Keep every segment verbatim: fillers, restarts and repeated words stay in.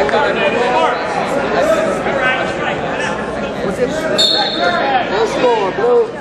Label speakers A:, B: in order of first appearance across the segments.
A: No score, blue.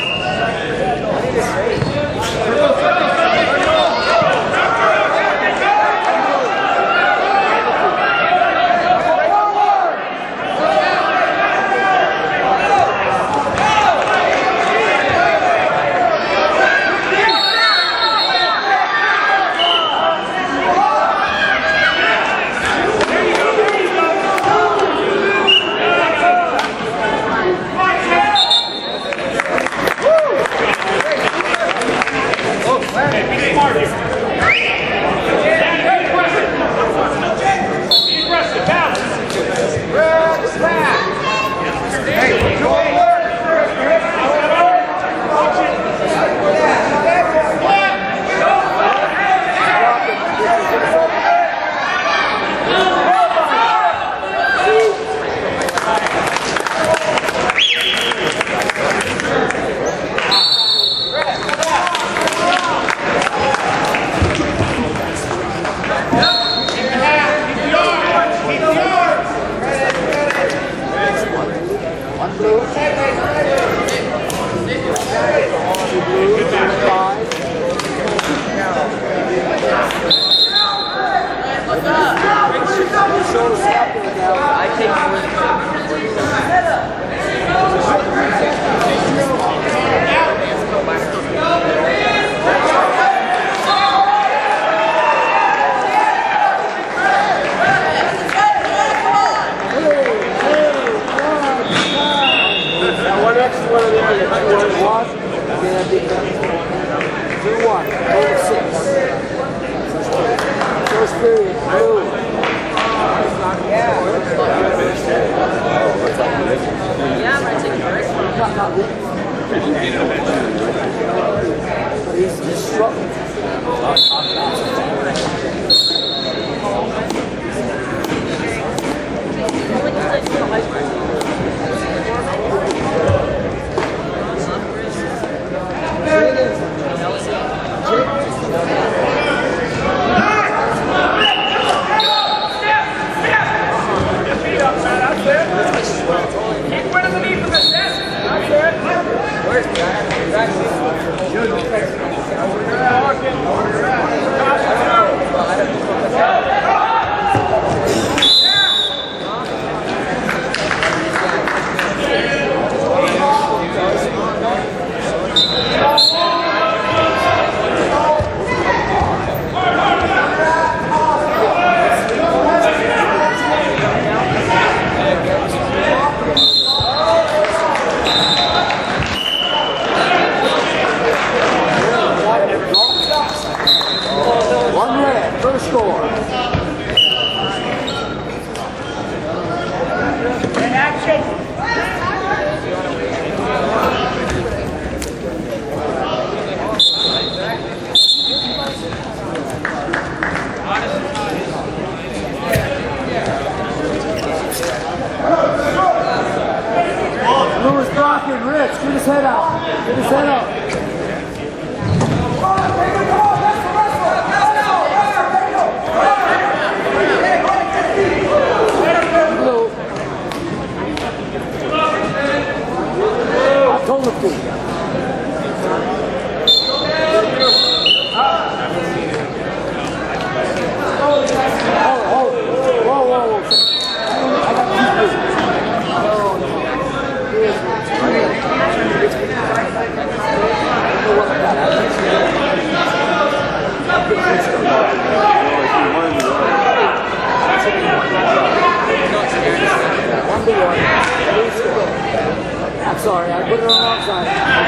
B: I'm sorry, I put it on the wrong side.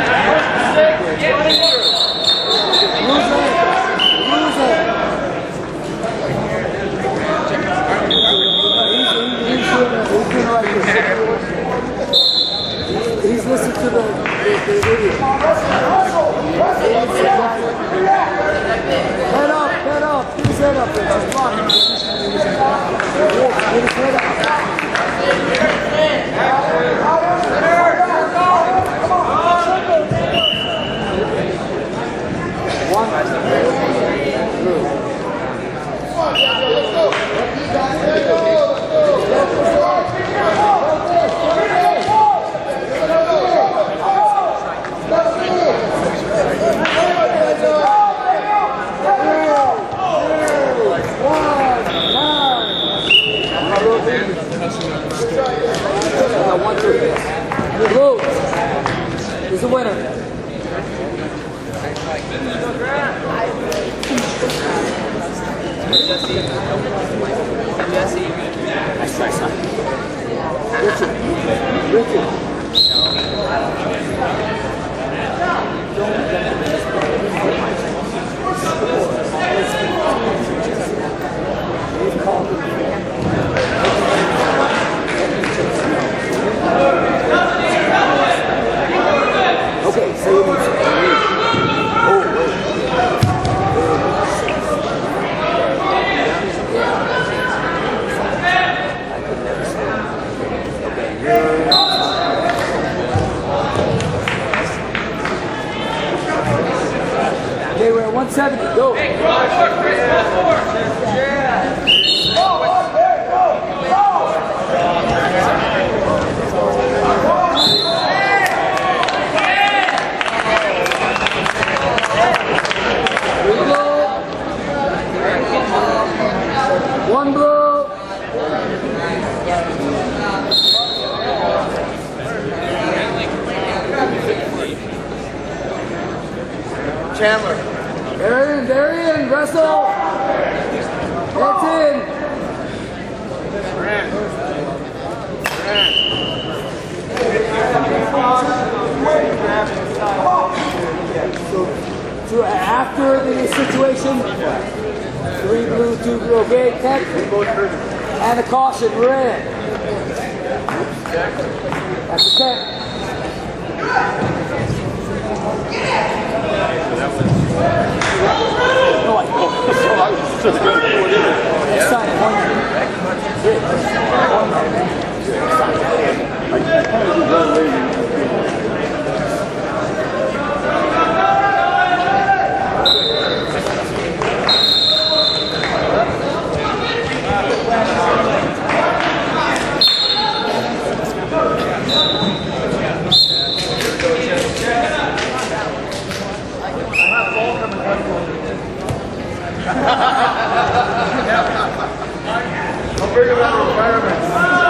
B: Lose it. He's listening to the, the, the idiot. Head up, head up. Get his head up there. Just block him. Get his head up. One. Two. Blue is the winner. Nice try, son. Richard. Richard. Okay, say it again. Oh, wait. Okay, we're at one seventy. Go. Hey, go, Chris. Go forward. Yeah. Go, go, go. One blue. Chandler. Darian, Darian, wrestle. That's in. Grant. Grant. So, so after the situation, three blue, two blue, okay, tech, and a caution, red. That's the tech. No, I don't. Next time, one.
A: I'm bringing up requirements.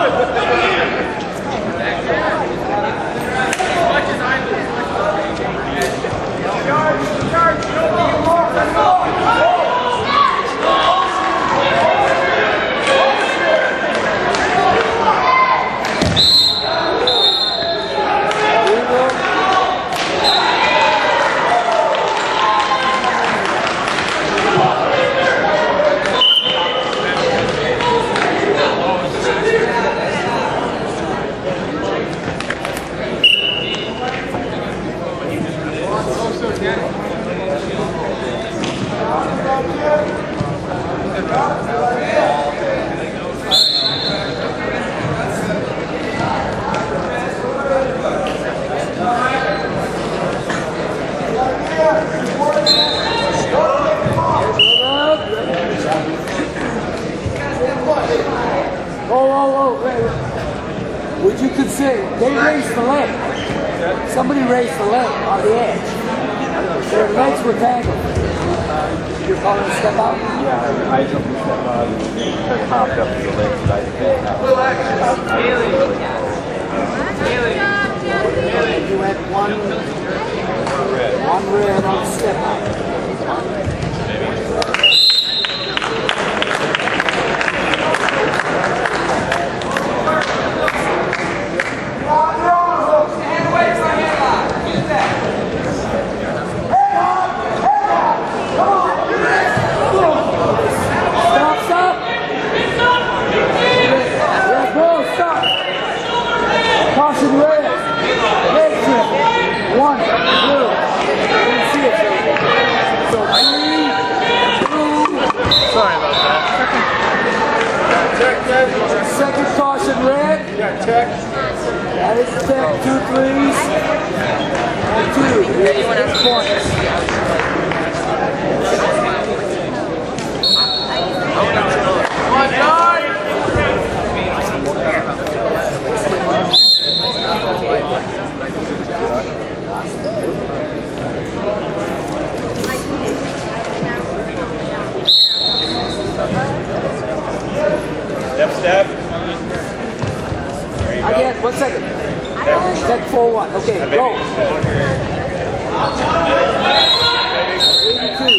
A: Would you consider, they raised the leg. Somebody raised the leg on the edge. Their legs were tangled. You're calling a step out?
C: Yeah, I jumped a step out and took hopped up to the legs, but I didn't have
B: You had one, one red on the step out. Second caution red.
A: Yeah, check.
B: That is check. Two threes. And two. Six points.
A: One, nine.
C: Step, step.
B: Again, one second. Check four one. Okay, go. eighty-two.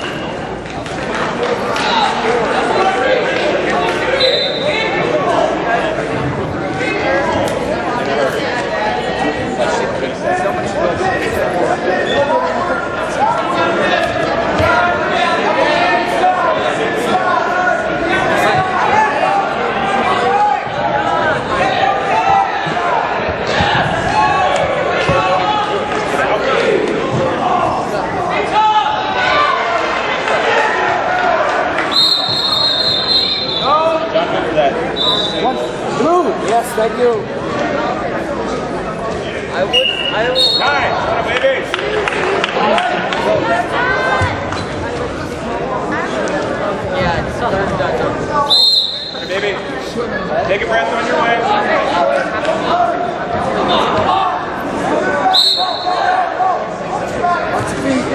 B: One, blue. Yes, thank you.
D: I would, I would.
C: Nice, baby.
D: Yeah, it's third touchdown.
C: Hey, baby. Take a breath on your way.
B: Watch your feet.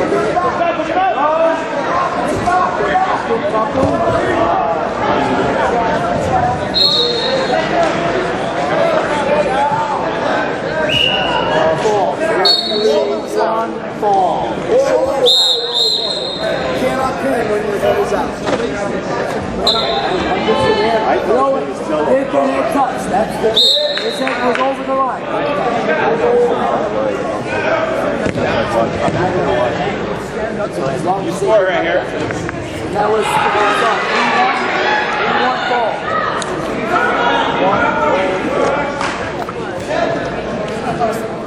B: Ball. One ball.
A: Cannot pin when your head is out.
B: You know what? Did the head touch? That's the his head was over the line. So as long as
C: Score right here.
B: that was the one ball. One ball.